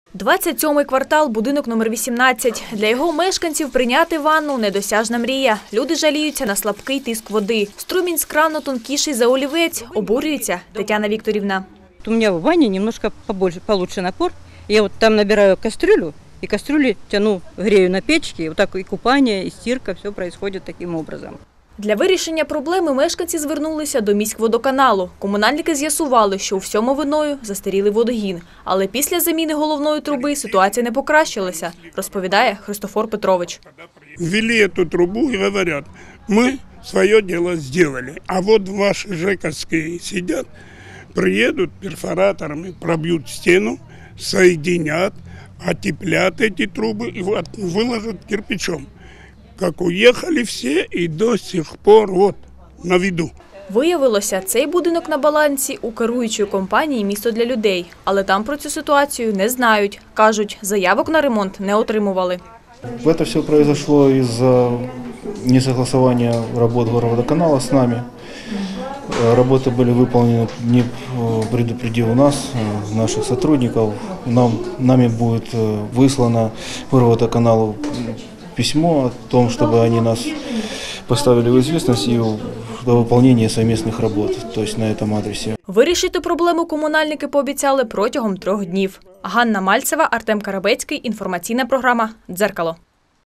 27-й квартал, будинок номер 18. Для його мешканців прийняти ванну – недосяжна мрія. Люди жаліються на слабкий тиск води. Струмінь з крану тонкіший за олівець. Обурюється Тетяна Вікторівна. У меня в ванне немножко получше напор. Я вот там набираю кастрюлю, и кастрюли тяну, грею на печке. Вот так и купание, и стирка, все происходит таким образом. Для вирішення проблеми мешканці звернулися до міськводоканалу. Комунальники з'ясували, що у всьому виною застарілий водогін. Але після заміни головної труби ситуація не покращилася, розповідає Христофор Петрович. Ввели эту трубу и говорят, мы свое дело сделали. А вот ваши ЖЭКовские сидят, приедут перфораторами, пробьют стену, соединят, отеплят эти трубы и выложат кирпичом. Как уехали все и до сих пор вот на виду. Виявилося, цей будинок на балансі у керуючої компанії «Місто для людей». Але там про цю ситуацію не знають. Кажуть, заявок на ремонт не отримували. Это все произошло из-за несогласования работ горводоканала с нами. Работы были выполнены, не предупредив нас, наших сотрудников. Нами будет выслано горводоканалу письмо о том, чтобы они нас поставили в известность и до выполнения совместных работ, то есть на этом адресе. Вирішити проблему комунальники пообіцяли протягом 3 днів. Ганна Мальцева, Артем Карабецький. Інформаційна програма «Дзеркало».